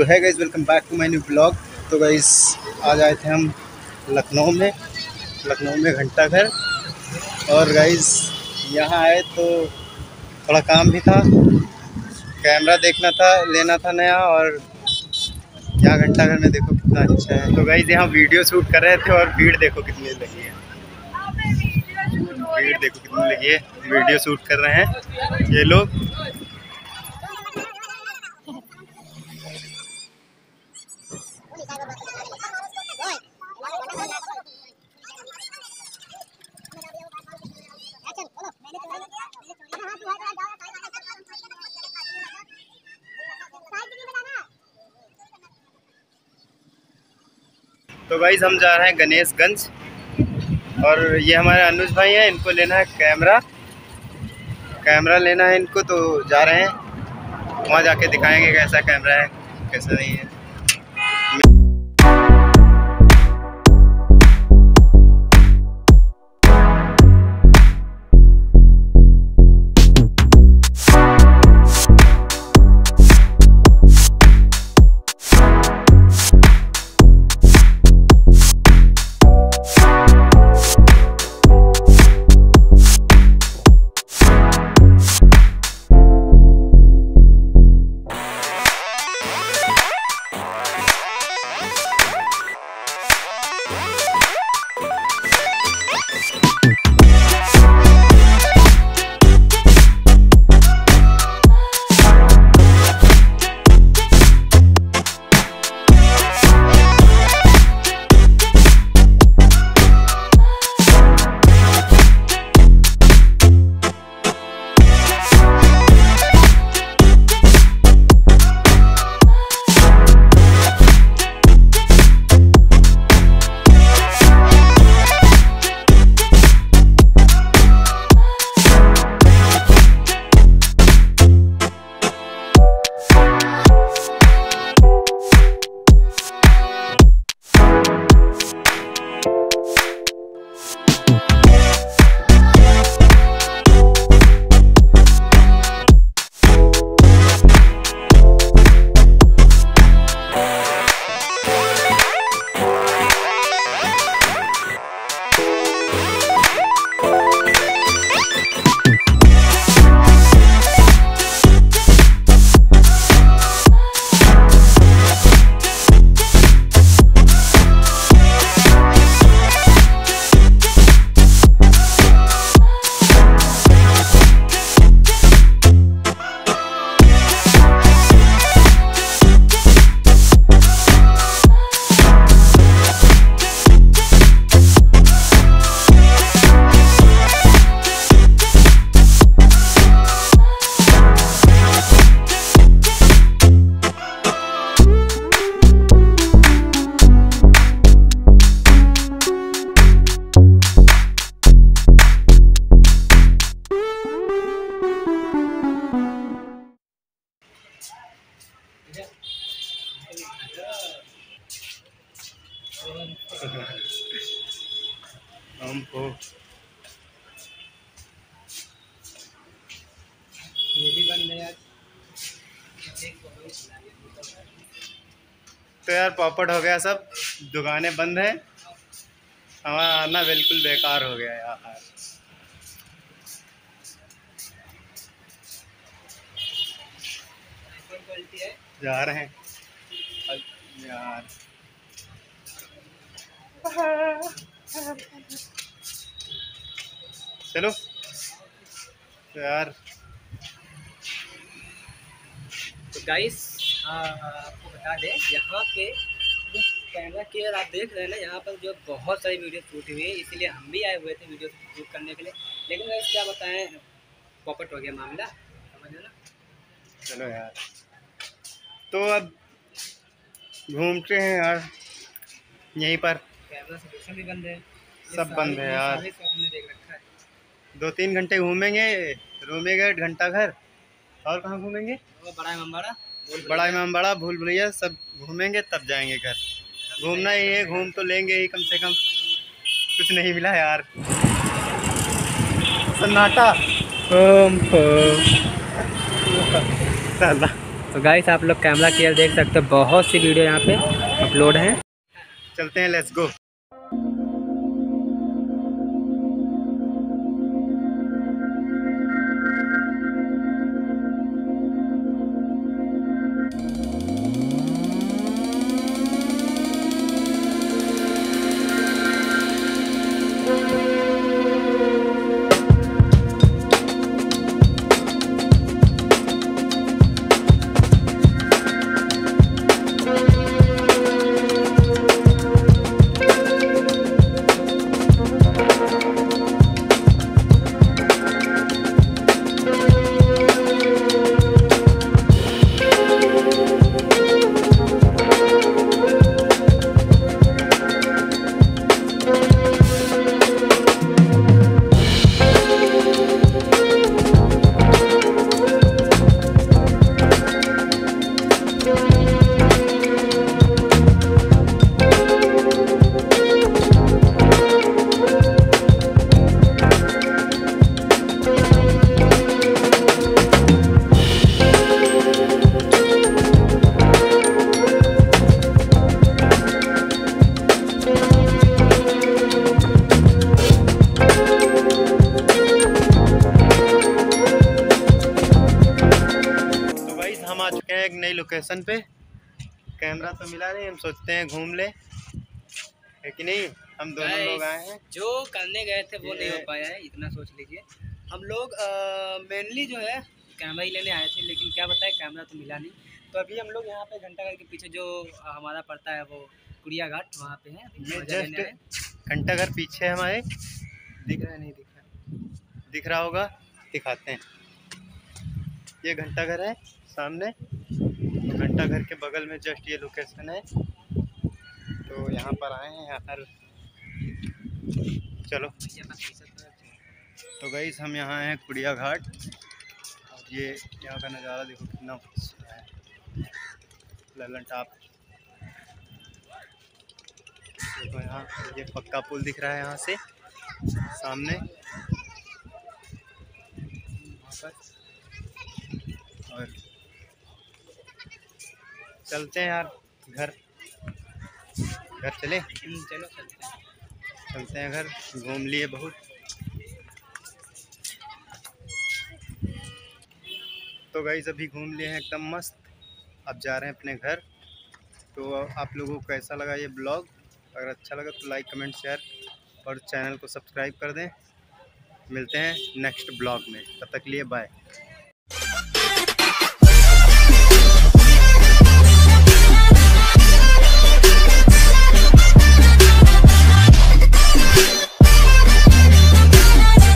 है guys, welcome back to my new blog. तो guys आज आए थे हम लखनऊ में घंटाघर। और गाइस यहाँ आए तो थोड़ा काम भी था, कैमरा देखना था, लेना था नया। और यहाँ घंटाघर में देखो कितना अच्छा है। तो गाइस यहाँ वीडियो शूट कर रहे थे और भीड़ देखो कितनी लगी है, भीड़ देखो कितनी लगी है। वीडियो शूट कर रहे हैं ये लोग। तो गाइस हम जा रहे हैं गणेशगंज और ये हमारे अनुज भाई हैं, इनको लेना है कैमरा लेना है इनको। तो जा रहे हैं वहाँ, जाके दिखाएंगे कैसा कैमरा है कैसा नहीं है। हमको ये भी बंद है यार। तो यार पॉपट हो गया, सब दुकानें बंद हैं, हमारा आना बिल्कुल बेकार हो गया यार। जा रहे हैं यार। चलो तो यार। तो गाइस आपको बता दें, यहाँ के जो कैमरा केयर आप देख रहे हैं ना, यहाँ पर जो बहुत सारी वीडियो शूट हुई है, इसीलिए हम भी आए हुए थे वीडियो शूट करने के लिए। लेकिन गाइस क्या बताएं, पॉपट हो गया मामला, समझ लो ना। चलो यार, तो अब घूमते हैं यार यहीं पर। कैमरा सॉल्यूशन भी बंद है, सब बंद है यार। हमने देख रखा है। 2-3 घंटे घूमेंगे, रूमेगढ़, घंटाघर, और कहाँ घूमेंगे? बड़ा इमामबाड़ा, भूल भुलैया सब घूमेंगे, तब जाएंगे घर। घूमना ही है, घूम तो लेंगे ही कम से कम। कुछ नहीं मिला यार, सन्नाटा। साला तो गाइस आप लोग कैमरा केयर देख सकते हो, बहुत सी वीडियो यहाँ पे अपलोड हैं। चलते हैं, लेट्स गो। हम आ चुके हैं एक नई लोकेशन पे। कैमरा तो मिला नहीं, हम सोचते हैं घूम ले, है कि नहीं। हम दोनों लोग आए हैं, जो करने गए थे वो नहीं हो पाया है, इतना सोच लीजिए। हम लोग मेनली जो है कैमरा ही लेने आए थे, लेकिन क्या बताए कैमरा तो मिला नहीं। तो अभी हम लोग यहाँ पे घंटाघर के पीछे जो हमारा पड़ता है वो कुड़िया घाट, वहाँ पे है। ये जस्ट घंटाघर पीछे हमारे, दिख रहा है नहीं दिख रहा, दिख रहा होगा, दिखाते हैं। ये घंटाघर है सामने, तो घंटाघर के बगल में जस्ट ये लोकेशन है। तो यहाँ पर आए हैं, यहाँ पर चलो। तो गाइस हम यहाँ हैं कुड़िया घाट, और ये यहाँ का नज़ारा देखो कितना अच्छा है, ललन टॉप देखो। यहाँ ये पक्का पुल दिख रहा है यहाँ से सामने, और चलते हैं यार घर चले। चलो चलते हैं घर, घूम लिए बहुत। तो गाइस अभी घूम लिए हैं एकदम मस्त, अब जा रहे हैं अपने घर। तो आप लोगों को कैसा लगा ये ब्लॉग? अगर अच्छा लगा तो लाइक कमेंट शेयर और चैनल को सब्सक्राइब कर दें। मिलते हैं नेक्स्ट ब्लॉग में, तब तक लिए बाय।